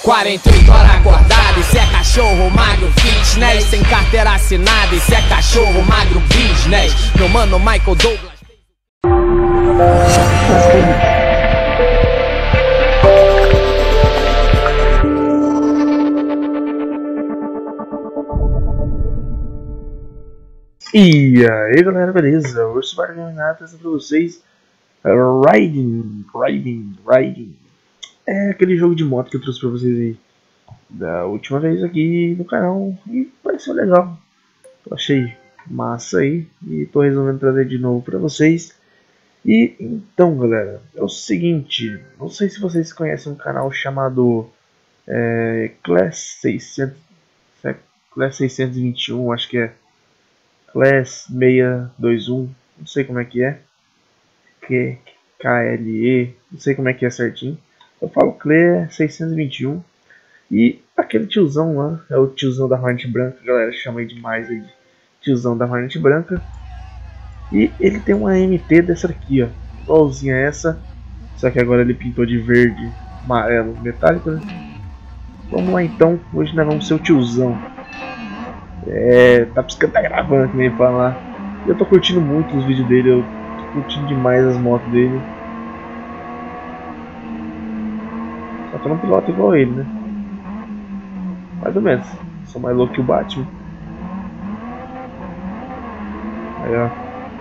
48 horas acordado, isso é cachorro magro fitness. Sem carteira assinada, isso é cachorro magro business. Meu mano Michael Douglas. E aí galera, beleza? Urso Barganhar apresenta pra vocês Riding. É aquele jogo de moto que eu trouxe pra vocês aí da última vez aqui no canal e pareceu legal. Eu achei massa aí e tô resolvendo trazer de novo pra vocês. E então galera, é o seguinte, não sei se vocês conhecem um canal chamado Class 621, acho que é Class 621, não sei como é que é, KLE, não sei como é que é certinho. Eu falo Class 621 e aquele tiozão lá é o tiozão da Hornet Branca, a galera chama aí demais aí de tiozão da Hornet Branca. E ele tem uma MT dessa aqui, ó, igualzinha a essa, só que agora ele pintou de verde, amarelo, metálico, né? Vamos lá então, hoje nós vamos ser o tiozão. Tá piscando, tá gravando, que nem ele fala lá. Eu tô curtindo muito os vídeos dele, eu tô curtindo demais as motos dele. Só que eu não piloto igual ele, né? Mais ou menos, sou mais louco que o Batman. Aí ó.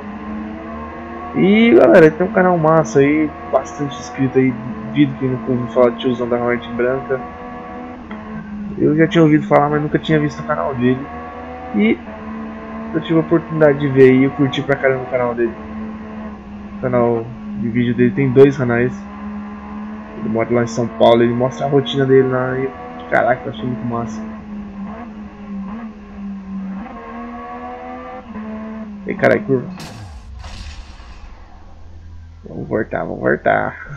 E galera, tem um canal massa aí, bastante inscrito aí, vídeo que nunca ouviu falar de tiozão da Hornet Branca. Eu já tinha ouvido falar, mas nunca tinha visto o canal dele. E eu tive a oportunidade de ver e eu curti pra caramba o canal dele. O canal de vídeo dele tem 2 canais. Ele mora lá em São Paulo, ele mostra a rotina dele lá e caraca, eu achei muito massa. Ei, carai, curva. Vamos voltar.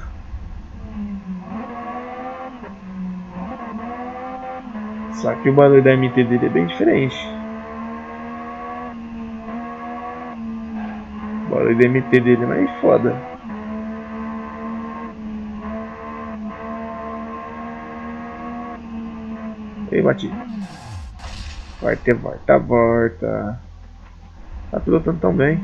Só que o barulho da MT dele é bem diferente. O barulho da MT dele é mais foda. Ei, bati. Volta. Tá pilotando tão bem.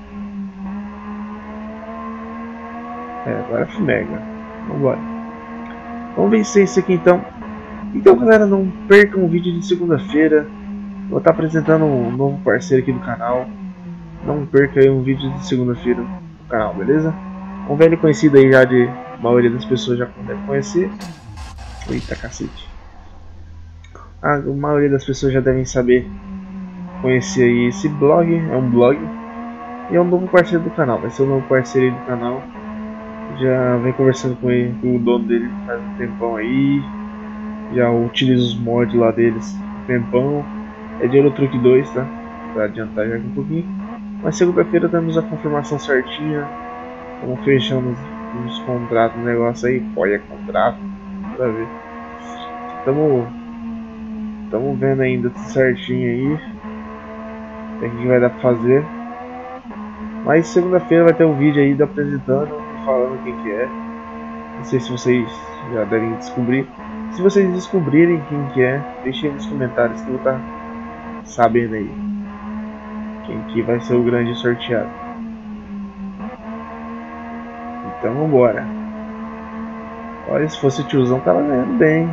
Agora é Fumega. Vambora. Vamos vencer isso aqui então. Então galera, não percam o vídeo de segunda-feira. Vou estar apresentando um novo parceiro aqui do canal. Não perca aí um vídeo de segunda-feira no canal, beleza? Um velho conhecido aí já de maioria das pessoas já deve conhecer. Eita cacete. A maioria das pessoas já devem saber, conhecer aí esse blog, é um blog. E é um novo parceiro do canal, vai ser um novo parceiro aí do canal. Já vem conversando com ele, com o dono dele faz um tempão aí. Já utilizo os mods lá deles um tempão. É de Eurotruck 2, tá? Pra adiantar já aqui um pouquinho. Mas segunda-feira temos a confirmação certinha. Estamos fechando os contratos, negócio aí. Olha, contrato, pra ver. Estamos vendo ainda tudo certinho aí. O que vai dar pra fazer. Mas segunda-feira vai ter um vídeo aí apresentando, falando quem que é. Não sei se vocês já devem descobrir. Se vocês descobrirem quem que é, deixem nos comentários que eu vou estar sabendo aí quem que vai ser o grande sorteado. Então vambora. Olha, se fosse o tiozão tava ganhando bem.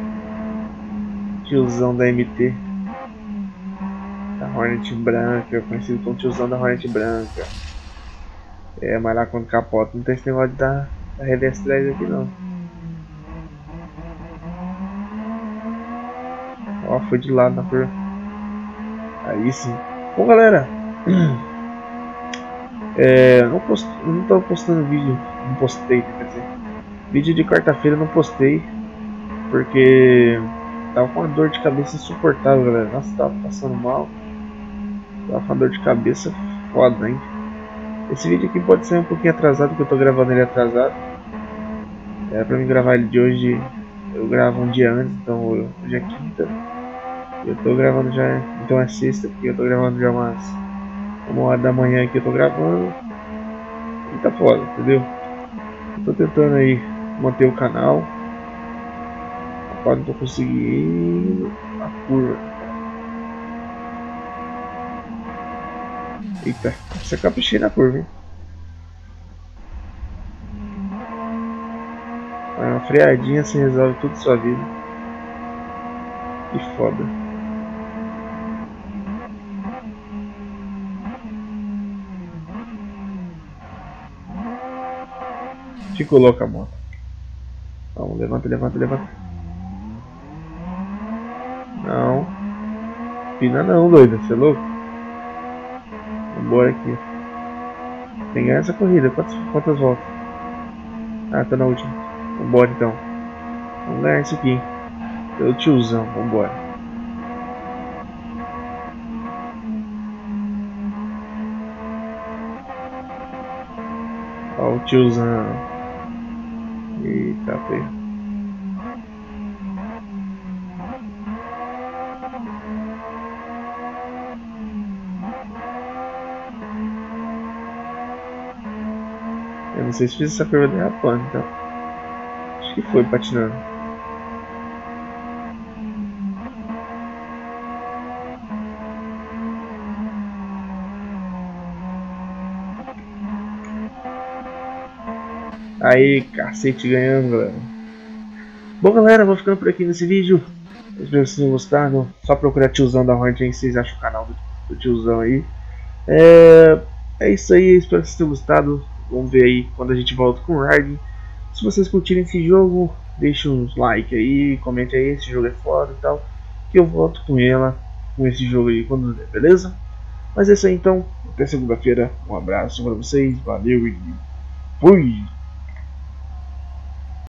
Tiozão da MT. Da Hornet Branca, conhecido como tiozão da Hornet Branca. Mas lá quando capota não tem esse negócio de dar reverse drive aqui não. Ó, foi de lado na curva. Aí sim. Bom galera, não tô postando vídeo, não postei, quer dizer, vídeo de quarta-feira não postei, porque tava com uma dor de cabeça insuportável, galera. Nossa, tava passando mal, tava com uma dor de cabeça foda, hein. Esse vídeo aqui pode ser um pouquinho atrasado, porque eu tô gravando ele atrasado. Pra mim gravar ele de hoje, eu gravo um dia antes, então hoje é quinta. Eu tô gravando já, então é sexta, porque eu tô gravando já umas 1h da manhã que eu tô gravando. E tá foda, entendeu? Eu tô tentando aí manter o canal. Quase não tô conseguindo a curva. Eita, você caprichei na curva, hein? Uma freadinha se resolve tudo sua vida. Que foda. Ficou louca a moto. Vamos, levanta, levanta, levanta. Não. Pina não, doido. Você é louco? Vambora aqui. Tem que ganhar essa corrida. Quantas voltas? Ah, tá na última. Vambora então. Vamos ganhar isso aqui. Pelo tiozão. Vambora. Ó o tiozão. Eita, feio. Eu não sei se fiz essa curva derrapando, então. Acho que foi patinando. Aí, cacete, ganhando, galera. Bom, galera, vou ficando por aqui nesse vídeo. Espero que vocês tenham gostado. Só procurar tiozão da Hornet aí, vocês acham o canal do tiozão aí. É isso aí, espero que vocês tenham gostado. Vamos ver aí quando a gente volta com o Riding. Se vocês curtirem esse jogo, deixem uns like aí, comente aí, esse jogo é foda e tal. Que eu volto com esse jogo aí quando der, beleza? Mas é isso aí então, até segunda-feira. Um abraço pra vocês, valeu e fui!